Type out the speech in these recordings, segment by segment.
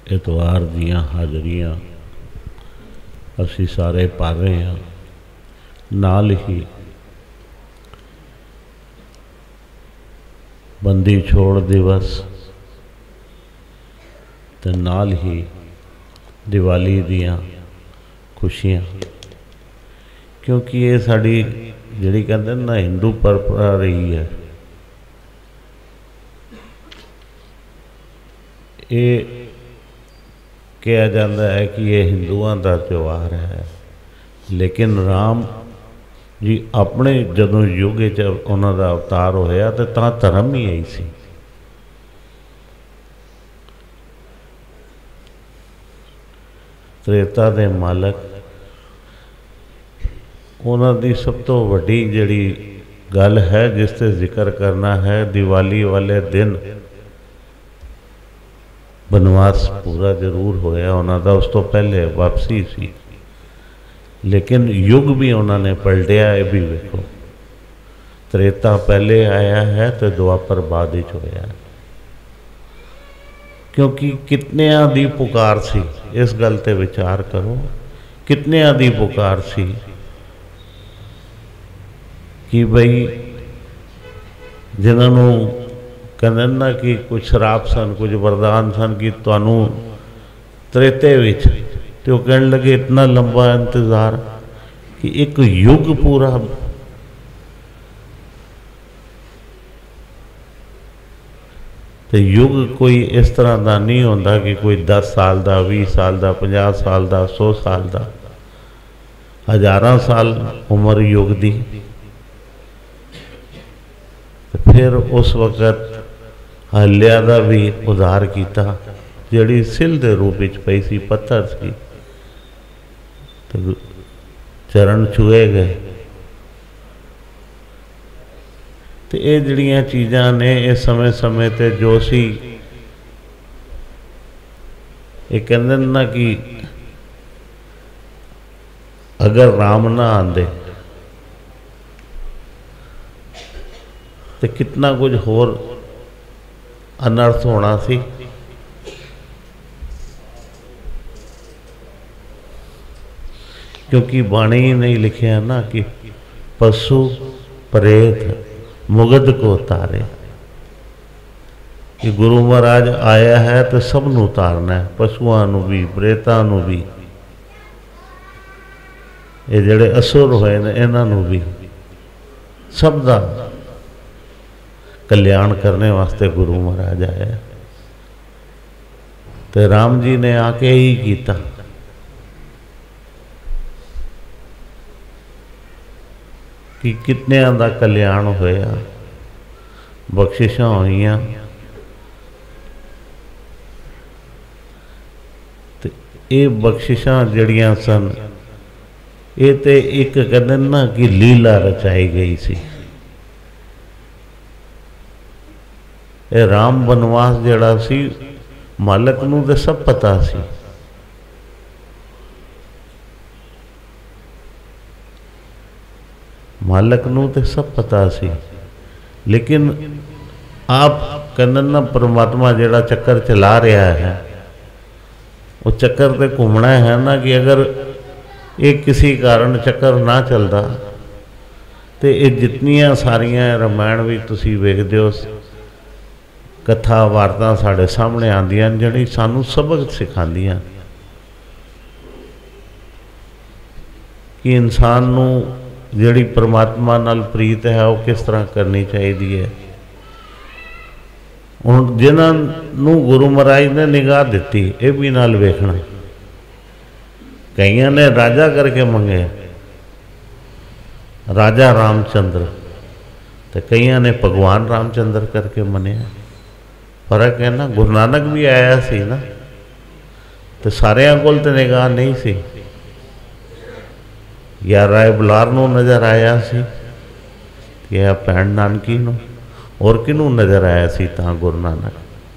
इतवार दियां हाज़रियां असी सारे पा रहे हैं। नाल ही बंदी छोड़ दिवस ते नाल ही दिवाली दियां खुशियां, क्योंकि ये साड़ी जिहड़ी कहते ना हिंदू परंपरा रही है। ये कहा जाता है कि ये हिंदुओं का त्यौहार है, लेकिन राम जी अपने जदों युग उन्हों का अवतार होया तो धर्म ही यही सी। त्रेता दे मालक उन्हों की सब तो वड्डी जिहड़ी गल है जिसते जिक्र करना है, दिवाली वाले दिन बनवास पूरा जरूर होया उन्हों का, उस तो पहले वापसी सी, लेकिन युग भी उन्होंने पलटिया। ये भी वेखो, त्रेता पहले आया है तो द्वापर बाद विच होया, क्योंकि कितनिया दी पुकार सी। इस गल ते विचार करो, कितनिया दी पुकार सी कि बई जिन्होंने कहते ना कि कुछ श्राप सन, कुछ वरदान सन कि तुहानू त्रेते विच, तो वो कहने लगे इतना लंबा इंतज़ार कि एक युग पूरा। तो युग कोई इस तरह का नहीं होता कि कोई 10 साल का, 20 साल का, 50 साल का, 100 साल का, हज़ारां साल उम्र युग दी। तो फिर उस वक़्त हल्या का भी उधार किया, जिहड़ी सिल के रूप में पई सी, पत्थर सी, तो चरण छुए गए। तो ये जिहड़ियां चीज़ां ने इस समय समय ते जो सी, ये कहते ना कि अगर राम ना आंदे तो कितना कुछ होर अनर्थ होना सी। क्योंकि बाणी ही नहीं लिखा ना कि पशु प्रेत मुगध को तारे, कि गुरु महाराज आया है तो सबनों उतारना है, पशुओं भी, प्रेतां नूं भी, ये जिहड़े असुर होए ने इन्हां भी, सब दा कल्याण करने वास्ते गुरु महाराज आया। तो राम जी ने आके ही किया। कि कितनिया का कल्याण होया, बख्शिशां होईयां। ते ये बख्शिशां जड़ियां सन, ये तो एक कहते ना कि लीला रचाई गई सी। ये राम बनवास जड़ा सी, मालक नूं ते सब पता सी। मालक नूं ते सब पता सी, लेकिन आप कहते ना परमात्मा जिहड़ा चक्कर चला रहा है, वो चक्कर तो घूमना है ना। कि अगर ये किसी कारण चक्कर ना चलता तो ये जितनियां सारियां रामायण भी तुसी वेखदे हो, कथा वारता साढ़े सामने आंदियां जिहड़ी सानू सबक सिखांदियां कि इंसान नूं जिहड़ी परमात्मा नाल प्रीत है वो किस तरह करनी चाहिए है। हुण जिन्हां गुरु महाराज ने निगाह दी, ये भी नाल वेखना। कईयां ने राजा करके मंगे, राजा रामचंद्र, तो कईयां ने भगवान रामचंद्र करके मनिया। फर्क है ना। गुरु नानक भी आया सी ना, तो सारियां कोल तो निगाह नहीं सी। या राय बुलार नूं नज़र आया सी, या भैन नानकी नूं, और किनू नज़र आया सी तां गुरु नानक।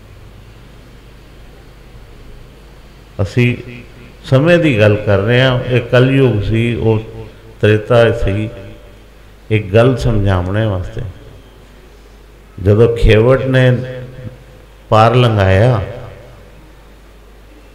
असी समय की गल कर रहे हैं, एक कलयुग सी, वो त्रेता सी। एक गल समझाने वास्ते, जदों खेवट ने पार लंघाया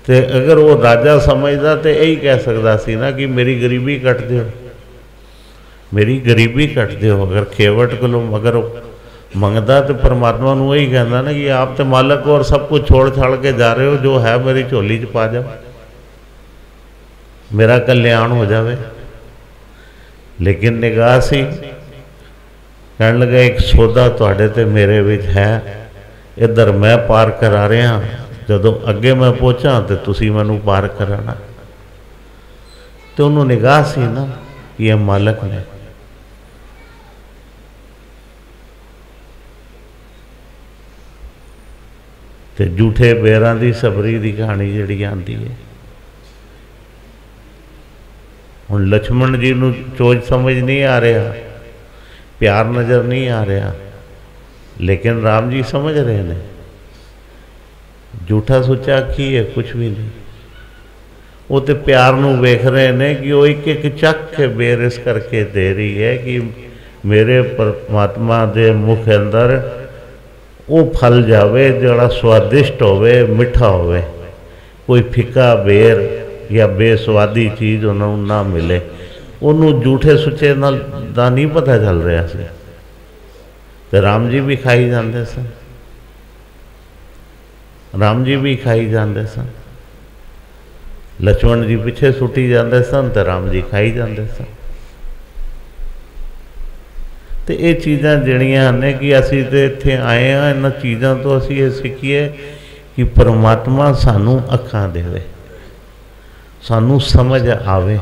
तो अगर वो राजा समझदा तो यही कह सकता सी ना कि मेरी गरीबी कट दो, मेरी गरीबी कट दो। अगर खेवट को अगर मंगता तो परमात्मा को यही कहना ना कि आप तो मालक हो और सब कुछ छोड़ छाड़ के जा रहे हो, जो है मेरी झोली च पा जाओ, मेरा कल्याण हो जाए। लेकिन निगाह सी, कहने लगा एक सौदा तुहाडे ते मेरे विच है, इधर मैं पार करा रहा, जदों अगे मैं पहुँचा तो तुसी मैनू पार कराना। तो उन्होंने निगाह सी ना कि यह मालक ने। तो झूठे बेरां दी सबरी दी कहानी जिहड़ी आंदी है, हुण लक्ष्मण जी नूं चोज समझ नहीं आ रहा, प्यार नज़र नहीं आ रहा, लेकिन राम जी समझ रहे हैं। झूठा सोचा की है, कुछ भी नहीं। वो तो प्यार नूं वेख रहे हैं कि वो एक एक चक के बेर इस करके दे रही है कि मेरे परमात्मा दे मुख अंदर वो फल जावे जोड़ा स्वादिष्ट होवे, मिठा होवे। कोई फिका बेर या बेसवादी चीज़ उन्होंने ना मिले। उन्होंने झूठे सुचे नाल दा नहीं पता चल रहा सी। तो राम जी भी खाई जाते सन, राम जी भी खाई जाते सन, लक्ष्मण जी पिछे सुटी जाते सन तो राम जी खाई जाते सन। तो ये चीज़ां जिहड़ियां ने कि असी तो इत्थे आए हाँ, इन्हां चीज़ों तो असी ये सीखीए कि परमात्मा सानू अखां देवे, सानू समझ आवे।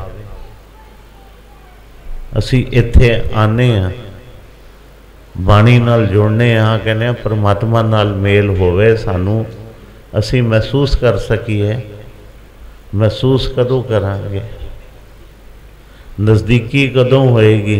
असी इत्थे आने हाँ, बाणी नाल जुड़ने हाँ, कहने परमात्मा नाल मेल होवे, सानू असी महसूस कर सकीए। महसूस कदों करांगे, नज़दीकी कदों होएगी?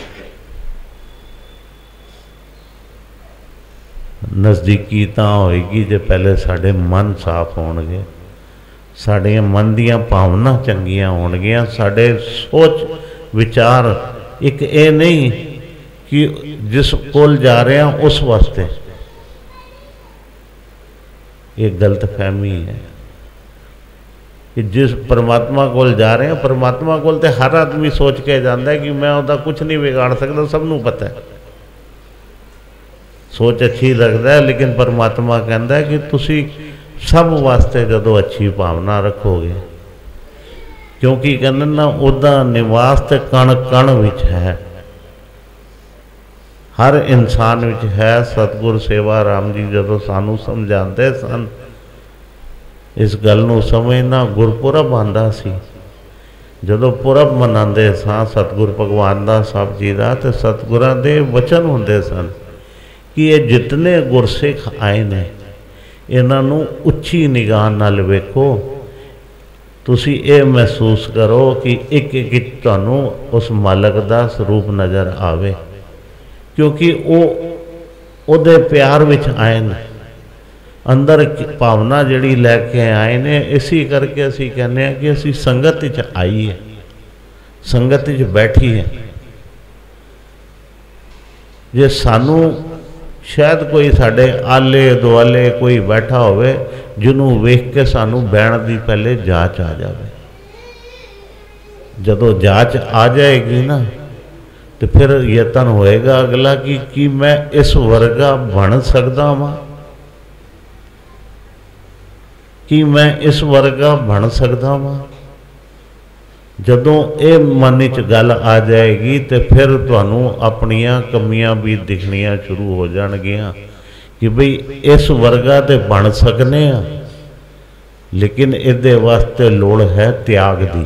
नज़दीकी तां होएगी जे पहले साढ़े मन साफ होणगे, साढ़े मन दियां भावना चंगियां होणगियां, साढ़े सोच विचार एक ये नहीं कि जिस कोल जा रहे हैं उस वास्ते, ये गलत फहमी है कि जिस परमात्मा कोल जा रहे हैं, परमात्मा कोल तो हर आदमी सोच के जाता है कि मैं उसका कुछ नहीं बिगाड़ सकता, सबनों पता है, सोच अच्छी लगता है। लेकिन परमात्मा कहता है कि तुसी सब वास्ते जदों अच्छी भावना रखोगे, क्योंकि कहते ना उदा निवास तो कण कण विच है, हर इंसान विच है। सतगुर सेवा राम जी जदों सानू समझाते सन, इस गल नूं समझना। गुरपुरब आंदा सी, जदों पुरब मनाते सां सतगुर भगवान दा साहब जी का, तो सतगुरां दे वचन हुंदे सन कि ये जितने गुरसिख आए ने इन्हां नूं उच्ची निगाह नाल वेखो, तुसी ये महसूस करो कि एक एक तुहानूं उस मालक दा स्वरूप नज़र आवे, क्योंकि वो उहदे प्यार विच आए ने, अंदर भावना जिहड़ी लैके आए ने। इसी करके असी कहने हैं कि असी संगत च आई है, संगत च बैठी है। जे सानू शायद कोई साढ़े आले दुआले कोई बैठा होवे जिन्हों वेख के सानू बहन की पहले जांच आ जाए, जदों जांच आ जाएगी ना तो फिर यतन होएगा अगला कि मैं इस वर्गा बन सकता वां, कि मैं इस वर्गा बन सकता वां। जदों ये मन च गल आ जाएगी तो फिर तुहानू अपनियां कमियां भी दिखनियां शुरू हो जाणगियां कि बई इस वर्गा तो बन सकने आ, लेकिन इहदे वास्ते लोड़ है त्याग दी।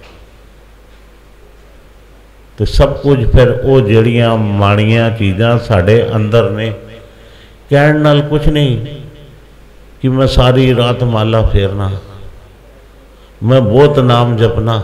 तो सब कुछ फिर वो जिहड़ियां माड़ियां चीज़ां साढ़े अंदर ने, कहण नाल कुछ नहीं कि मैं सारी रात माला फेरना, मैं बहुत नाम जपना,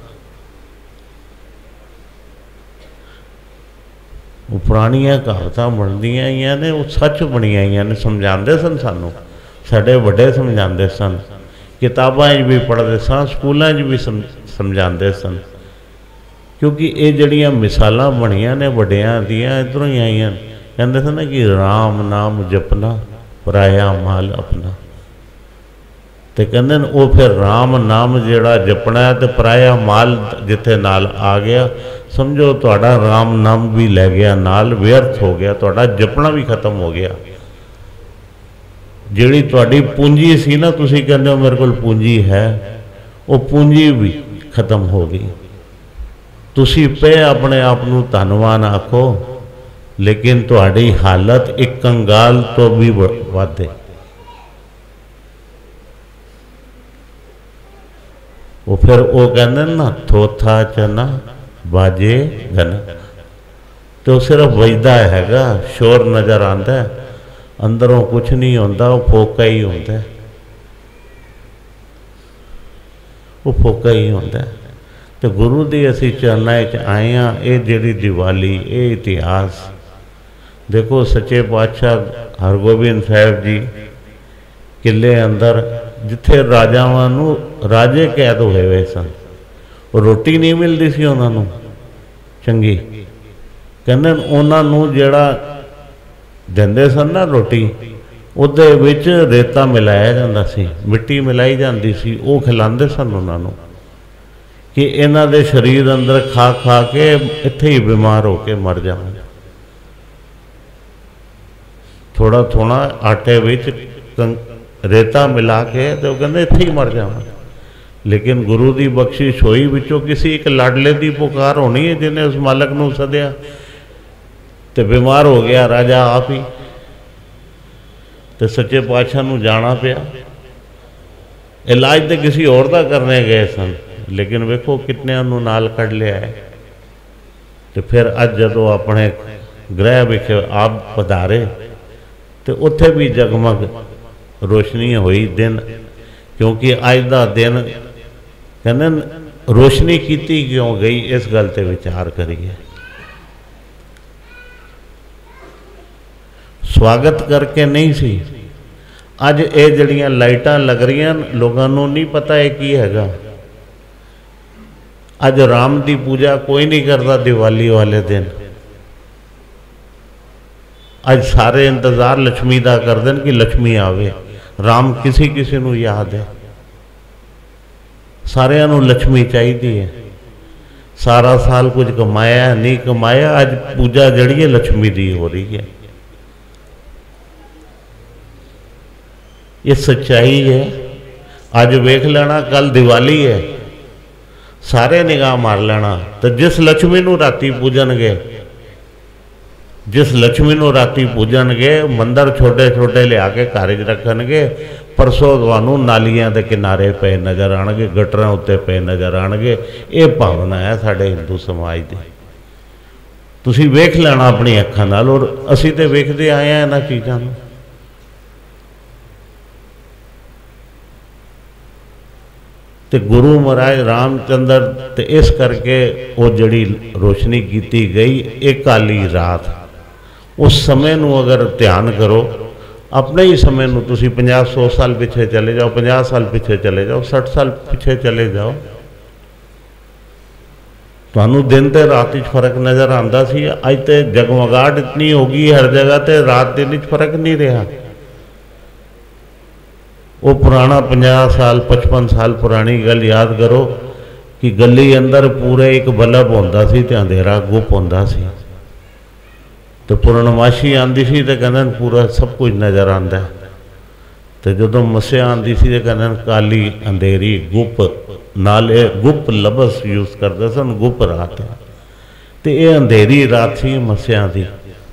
वो पुरानियां कहावतां बनदियां आईयां ने, वो सच बनियां आईयां ने। समझाते सन सानू, साडे वड्डे समझाते सन, किताबां भी पढ़ते सन, स्कूलों भी समझाते सन, क्योंकि ये जड़ियां मिसालां बनियां ने वड्डियां दियां इधरों ही आईयां। कहते सन कि राम नाम जपना पराया माल अपना, तो कहते वो फिर राम नाम जिहड़ा जपना है, तो पराया माल जिथे नाल आ गया, समझो तुहाडा राम नाम भी लै गया नाल, व्यर्थ हो गया, तुहाडा जपना भी खत्म हो गया। जिहड़ी तुहाडी पूंजी सी ना, तुसीं कहंदे हो मेरे कोल पूंजी है, वो पूंजी भी खत्म हो गई। तुसीं पे अपने आप नूं धनवान आखो, लेकिन तुहाडी हालत एक कंगाल तो भी वध है। वो फिर वो कहते ना, थोथा चना बाजे घन, तो सिर्फ वजदा हैगा, शोर नज़र आता है, अंदरों कुछ नहीं होता, वो फोका ही होता है, वो फोका ही होता है। तो गुरु दी असी चरनां च आए हाँ। ये जिहड़ी दिवाली, ये इतिहास देखो, सच्चे पातशाह हरगोबिंद साहब जी किले अंदर जिथे राजावां नूं राजे कैद होए हुए सन, रोटी नहीं मिलती सी उन्हां नूं चंगी, कहंदे उन्हां नूं जिहड़ा दिंदे सन ना रोटी, उहदे विच रेता मिलाया जांदा सी, मिट्टी मिलाई जाती सी, वो खिलांदे सन उन्हां नूं कि इन्हां दे शरीर अंदर खा खा के इत्थे ही बीमार होके मर जाण। थोड़ा थोड़ा आटे विच रेता मिला के तो कहते इत्थे ही मर जाना। लेकिन गुरु की बख्शिश होई, विचों किसी एक लाडले की पुकार होनी है जिन्हें उस मालक नूं सद्या, तो बीमार हो गया राजा आप ही, तो सच्चे पातशाह नूं जाना पिया। इलाज तो किसी और का करने गए सन, लेकिन वेखो कितनियां नूं नाल कढ़ लिया है। तो फिर अज जदों अपने गृह विखे आप पधारे, तो उत्थे भी जगमग रोशनी हुई दिन, क्योंकि अज का दिन कहते रोशनी की क्यों गई, इस गल ते विचार करिए। स्वागत करके नहीं सी, अज ये जड़ियां लाइटां लग रही लोगों को नहीं पता है की हैगा। अज राम की पूजा कोई नहीं करता दिवाली वाले दिन, अज सारे इंतजार लक्ष्मी का कर दें कि लक्ष्मी आवे। राम किसी किसी नूं याद है, सारिਆਂ नूं लक्ष्मी चाहिए है। सारा साल कुछ कमाया नहीं कमाया, अज पूजा जड़ी है लक्ष्मी की हो रही है। ये सच्चाई है। अज वेख लेना कल दिवाली है, सारे निगाह मार लेना। तो जिस लक्ष्मी नूं राती पूजणगे, जिस लक्ष्मी नूं राती पूजणगे, मंदिर छोटे छोटे लिया के घर च रखणगे, परसों तुहानूं नालियां दे किनारे पे नज़र आउणगे, गटरां उत्ते पे नज़र आउणगे। ये भावना है साडे हिंदू समाज दी। तुसीं वेख लेना अपनी अखां नाल, और असीं ते वेखदे आए हैं इन्हां चीज़ां नूं। तो गुरु महाराज रामचंद्र ते इस करके वो जड़ी रोशनी की गई, एक काली रात। उस समय नूं अगर ध्यान करो, अपने ही समय नूं तुसीं 50-100 साल पिछे चले जाओ, 50 साल पिछे चले जाओ, 60 साल पिछे चले जाओ, तुहानूं दिन ते रात च फर्क नज़र आंदा सी। अज ते जगमगाहट इतनी हो गई हर जगह, ते रात दिन च फर्क नहीं रहा। वो पुराना 50 साल 55 साल पुरानी गल याद करो कि गली अंदर पूरे एक बल्ब होंदा सी ते अंधेरा गुप होंदा सी। तो पूर्णमाशी आती सी तो कहते पूरा सब कुछ नज़र आता है। तो जो मस्या आती सी तो कहते काली अंधेरी गुप, नाले गुप लबस यूज करते सन, गुप रात है। तो ये अंधेरी रात सी मस्या की।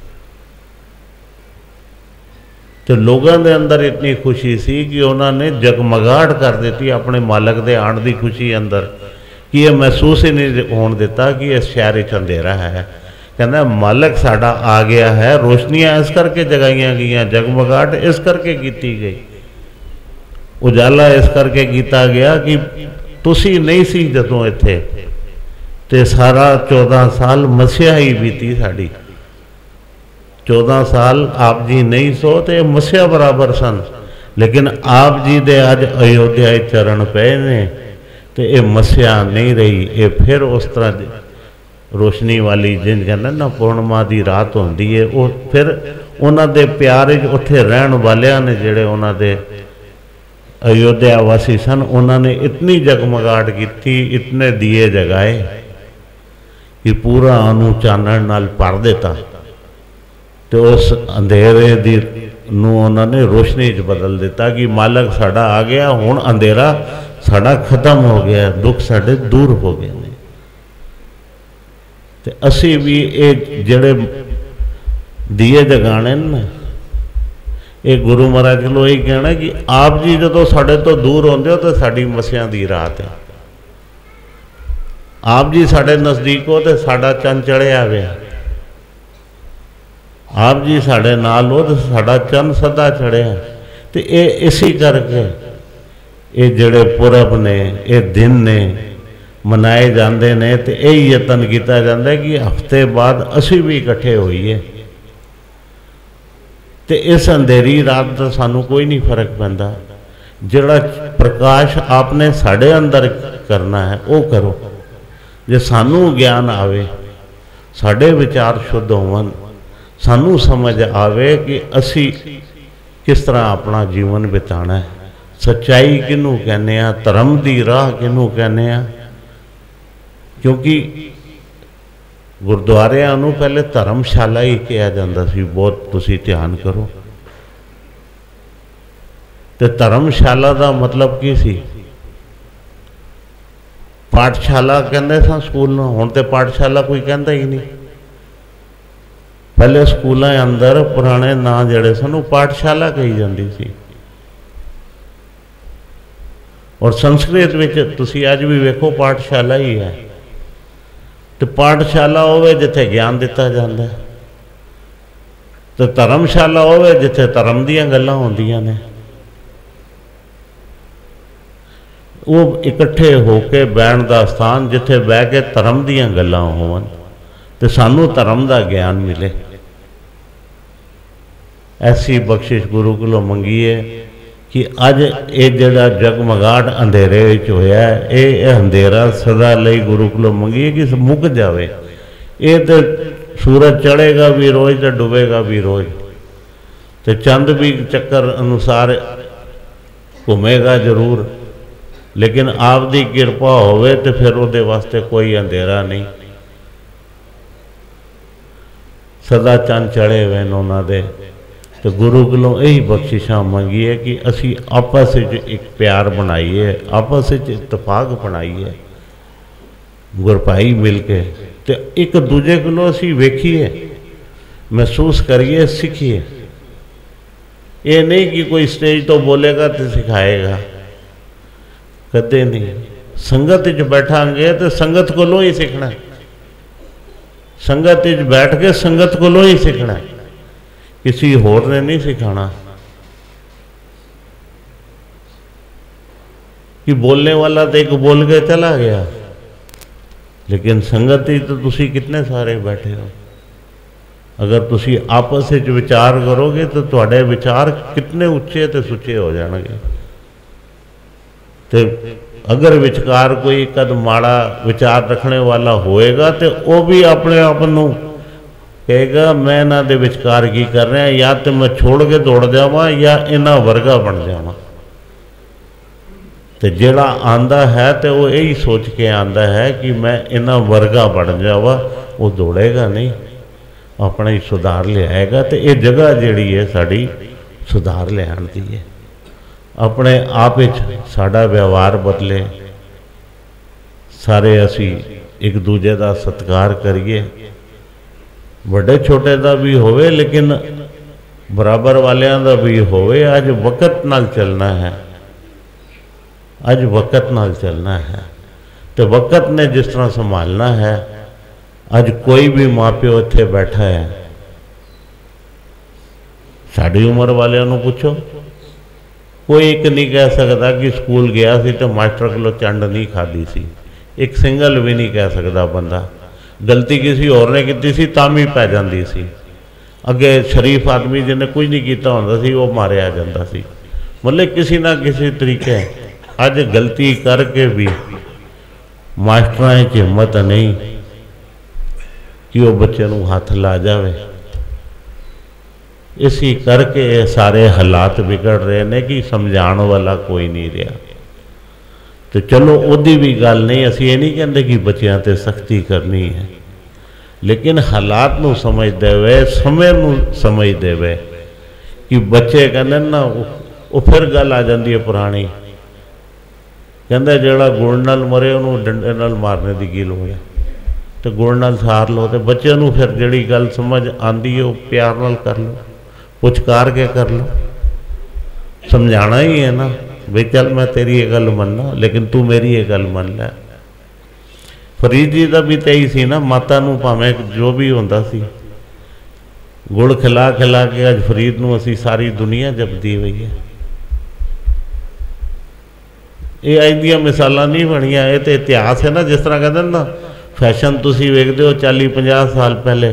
तो लोगों के अंदर इतनी खुशी सी कि उन्होंने जगमगाहट कर दी अपने मालक के आने की खुशी अंदर, कि यह महसूस ही नहीं होने देता कि इस शहर च अंधेरा है। कहना मालक साडा आ गया है। रोशनियां इस करके जगाइया गई, जगमगाहट इस करके की गई, उजाला इस करके किया गया कि तुसी नहीं सी जदों इत्थे, ते सारा 14 साल मस्या ही बीती साड़ी। 14 साल आप जी नहीं सो तो मस्या बराबर सन, लेकिन आप जी दे अज अयोध्या चरण पे ने, तो ये मस्या नहीं रही। ये फिर उस तरह रोशनी वाली जिन कहते ना पूर्णिमा की रात होंदी है, वो फिर उन्होंने प्यार उत्थे रहन वालियां ने जिहड़े उन्होंने अयोध्या वासी सन, उन्होंने इतनी जगमगाहट की थी, इतने दिए जगाए कि पूरा अनु चानण नाल भर देता। तो उस अंधेरे दी नूं उन्होंने रोशनी च बदल दिता कि मालक साडा आ गया, हुण अंधेरा साडा खत्म हो गया, दुख साडे दूर हो गए ने। ते असी भी ये जिहड़े दिए जगाने ना, ये गुरु महाराज को यही कहना कि आप जी जो साडे तो दूर होंदे हो तो साडी मसियां दी रात है, आप जी साडे नज़दीक हो तो साडा चंद चढ़िया हुआ, आप जी साडे नाल हो तो साडा चंद सदा चढ़िया। तो ये इसी करके ये जिहड़े पुरब ने, ये दिन ने मनाए जाते हैं। तो यही यतन किया जाता है कि हफ्ते बाद असी भी इकट्ठे होइए। तो इस अंधेरी रात का सानू कोई नहीं फर्क पैंदा, जिहड़ा प्रकाश आपने साढ़े अंदर करना है वो करो। जे सानू ज्ञान आवे, साढ़े विचार शुद्ध होवन, सानू समझ आवे कि असी किस तरह अपना जीवन बिताना है, सच्चाई किनू कहने आ, धर्म की राह किनू कहने आ। क्योंकि गुरुद्वारियां नूं पहले धर्मशाला ही कहा जाता सी, बहुत तुसी ध्यान करो। तो धर्मशाला का मतलब की सी? पाठशाला कहते सा स्कूल नूं, हुण ते पाठशाला कोई कहता ही नहीं। पहले स्कूलों अंदर पुराने नां जिहड़े सन वो पाठशाला कही जाती सी। और संस्कृत विच तुसी अज भी वेखो पाठशाला ही है। तो पाठशाला होवे जिथे ज्ञान दिता जाता है, तो धर्मशाला होवे जिथे धर्म दीयां गल्लां होंदियां ने। वो इकट्ठे होके बैठण दा स्थान जिथे बह के धर्म दीयां गल्लां होवन ते सानू धर्म दा ज्ञान मिले। ऐसी बख्शिश गुरु कोलों मंगीए कि अज ये जिहड़ा जगमगाहट अंधेरे विच होया है, ये अंधेरा सदा लई गुरु कोलों मंगीए कि मुक जावे। ये तो सूरज चढ़ेगा भी रोज तो डुबेगा भी रोज, तो चंद भी चक्कर अनुसार घूमेगा जरूर, लेकिन आपकी कृपा होवे तो फिर उहदे वास्ते कोई अंधेरा नहीं। सदा चंद चढ़े हुए उन्होंने दे। तो गुरु कोलों यही बख्शिशां मंगीए कि असी आपस में एक प्यार बनाइए, आपस में इतफाक बनाइए, गुरभाई मिल के। तो एक दूजे कोलों असी वेखीए, महसूस करिए, सीखिए। ये नहीं कि कोई स्टेज तो बोलेगा तो सिखाएगा, कदे नहीं। संगत च बैठांगे तो संगत कोलों ही सीखना, संगत च बैठ के संगत कोलों ही सीखना, किसी होर ने नहीं सिखाना। कि बोलने वाला तो एक बोल के चला गया, लेकिन संगत ही तो तुसी कितने सारे बैठे हो। अगर तुसी आपस में विचार करोगे तो तुहाडे विचार कितने उच्चे तो सुचे हो जाएंगे। तो अगर विचकार कोई कद माड़ा विचार रखने वाला होएगा तो वह भी अपने आप नूं कहेगा मैं इन्हां दे विचकार की कर रहा, या तो मैं छोड़ के दौड़ जावां या इन्हां वर्गा बन जावां। तो जिहड़ा आंदा है तो वो यही सोच के आंदा है कि मैं इन्हां वर्गा बन जावा, वो दौड़ेगा नहीं, अपना ही सुधार लियाएगा। तो ये जगह जिहड़ी है साड़ी सुधार लियाण दी है। अपने आप विच साडा व्यवहार बदले, सारे असी एक दूजे का सत्कार करिए, बड़े छोटे का भी होवे लेकिन बराबर वालियां का भी होवे। अज वक्त नाल चलना है, अज वक्त नाल चलना है। तो वक्त ने जिस तरह संभालना है, अज कोई भी माँ प्यो इत्थे बैठा है, साड़ी उम्र वालियां नूं पुछो, कोई एक नहीं कह सकता कि स्कूल गया सी तो मास्टर कोलों चंड नहीं खाधी सी। एक सिंगल भी नहीं कह सकता बंदा। गलती किसी और ने की सी तां भी पै जाती सी। अगे शरीफ आदमी जिन्हें कुछ नहीं किया होंदा सी वो मारिया जाता सी। मतलब किसी ना किसी तरीके अज गलती करके भी मास्टरां च हिम्मत नहीं कि वो बच्चे नूं हथ ला जाए। इसी करके सारे हालात बिगड़ रहे ने कि समझाने वाला कोई नहीं रहा। तो चलो ओदी भी गल नहीं, असी ये नहीं कहते कि बच्चों ते सख्ती करनी है, लेकिन हालात नूं समझते हुए समय नूं समझते हुए कि बच्चे कहते ना वो फिर गल आ जाती है पुरानी, कहते जोड़ा गुड़ नाल मरे उन्होंने डंडे नाल मारने की की लोड़ है, तो गुड़ नाल सार लो। तो बच्चे नूं फिर जिहड़ी गल समझ आती है वो प्यार नाल कर लो, पुचकार के कर लो, समझाना ही है ना भी चल मैं तेरी ये गल मनना लेकिन तू मेरी ये गल मन लै। फरीद जी का भी तो यही सी ना, माता नूं भावें जो भी होंदा सी गुड़ खिला खिला के अज फरीद नूं असी सारी दुनिया जपदी हुई है। ये अज दी मिसालां नहीं बनिया, ये तो इतिहास है ना। जिस तरह कहते ना फैशन तुसीं वेखदे हो 40-50 साल पहले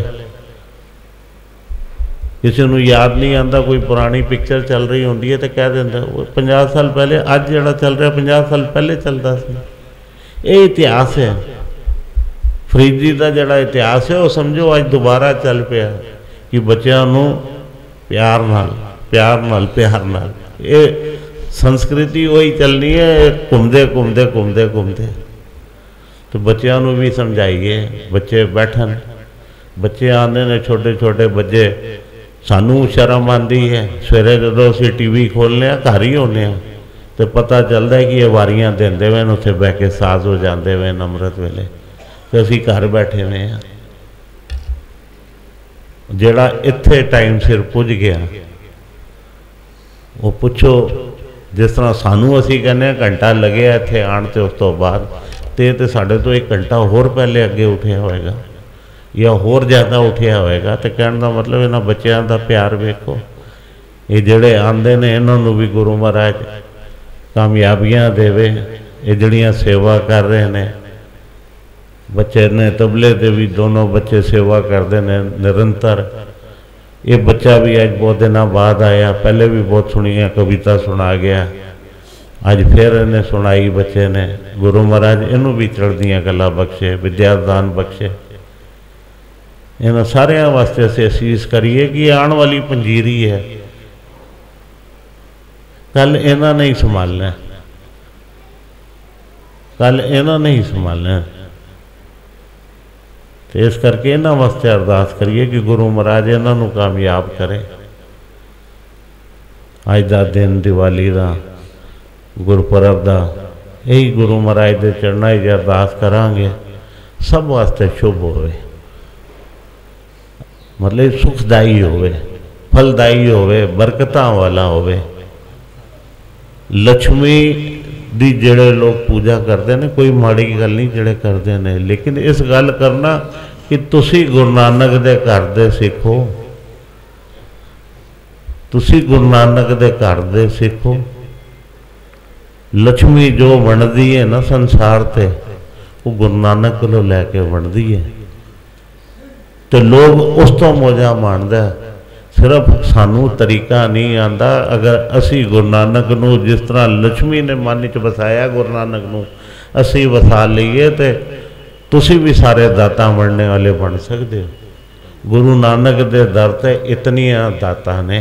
किसी को याद नहीं आता, कोई पुरानी पिक्चर चल रही होंगी है तो कह देंगे 50 साल पहले, अज जो चल रहा 50 साल पहले चलता सी। ये इतिहास है। फरीद जी का जोड़ा इतिहास है वो समझो अज दोबारा चल पाया कि बच्चों को प्यार नाल प्यार नाल प्यार नाल, ये संस्कृति वही चलनी है। घूमते घूमते घूमते घूमते तो बच्चों को भी समझाइए, बच्चे बैठन, बच्चे आते ने छोटे छोटे बच्चे, सानू शर्म आती है सवेरे जो असी टीवी खोलने घर ही होने तो पता चलता है कि ये वारियां देंदे वे उत्थे बह के साज हो जाते वे अमृत वेले, तो असी घर बैठे हुए हैं। जिहड़ा इत्थे टाइम सिर पुज गया वो पुछो, जिस तरह सानू असी कहने घंटा लगे इत्थे आण ते उस तो बाद तो साढ़े तो 1 घंटा होर पहले अगे उठिया होएगा या होर ज़्यादा उठिया होएगा। तो कहने का मतलब इन्होंने बच्चों का प्यार वेखो, ये जोड़े आते ने इन्हों भी गुरु महाराज कामयाबियां देवे। ये जड़ियाँ सेवा कर रहे हैं बच्चे ने, तबले दे भी दोनों बच्चे सेवा करते हैं निरंतर। ये बच्चा भी अज बहुत दिनों बाद आया, पहले भी बहुत सुनिया कविता सुना गया, अज फिर इन्हें सुनाई बच्चे ने। गुरु महाराज इनू भी चढ़दियाँ कला बख्शे, विद्यादान बख्शे। इन्होंने सारिया वास्ते असीं असीस करिए कि आने वाली पंजीरी है, कल इन्होंने ही संभालना, कल इन्होंने ही संभालना। तो इस करके इन्होंने वास्ते अरदास करिए कि गुरु महाराज इन्हों कामयाब करे। अज का दिन दिवाली का गुरपुरब का यही गुरु महाराज के चरणों की अरदास करांगे, सब वास्ते शुभ होवे, मतलब सुखदाई होवे, फलदाई होवे, बरकतां वाला होवे। लक्ष्मी दी जेड़े लोग पूजा करते हैं कोई माड़ी गल नहीं जेड़े करते हैं, लेकिन इस गल करना कि तुसी गुरु नानक दे घर दे सिखो, तुसी गुरु नानक दे घर दे सिखो। लक्ष्मी जो बनती है ना संसार ते वो गुरु नानक को लैके बनती है, तो लोग उस तो मौजा माणदा। सिर्फ सानू तरीका नहीं आता, अगर असी गुरु नानक नू जिस तरह लक्ष्मी ने मन च वसाया गुरु नानक नू असी वसा लीए तो तुसी भी सारे दाता बनने वाले बन सकते हो। गुरु नानक दे दर ते इतनियां दाता ने,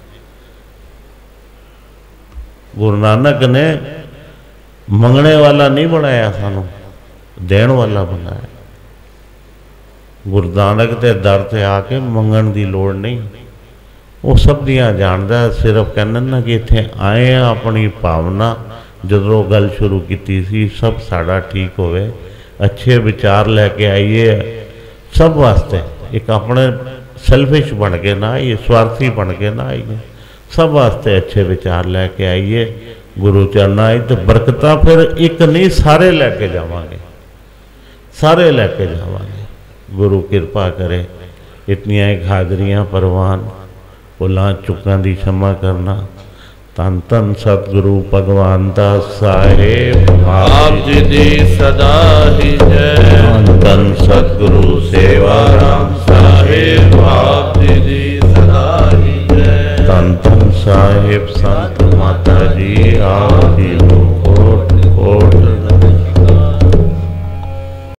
गुरु नानक ने मंगने वाला नहीं बनाया, सानू देण वाला बनाया। गुरु नानक के दर से आके मंगण की लोड़ नहीं, वो सब दियाँ जानता। सिर्फ कहना ना कि इत्थे आए हैं अपनी भावना जो गल शुरू की सी, सब साड़ा ठीक होवे, अच्छे विचार लैके आइए सब वास्ते। एक अपने सेल्फिश बन के ना आइए, स्वार्थी बन के ना आइए, सब वास्ते अच्छे विचार लैके आइए। गुरु चरणा आई तो बरकतां फिर एक नहीं सारे लैके जावांगे, सारे लैके जावांगे। गुरु कृपा करे। इतनियां एक हाजरियां परवान, भुलां चुकां दी क्षमा करना। धन धन सतगुरु भगवान दास साहेब आप जी दी सदा ही जय। धन धन सतगुरु सेवा राम साहेब आप जी दी सदा ही जय। धन धन साहेब संत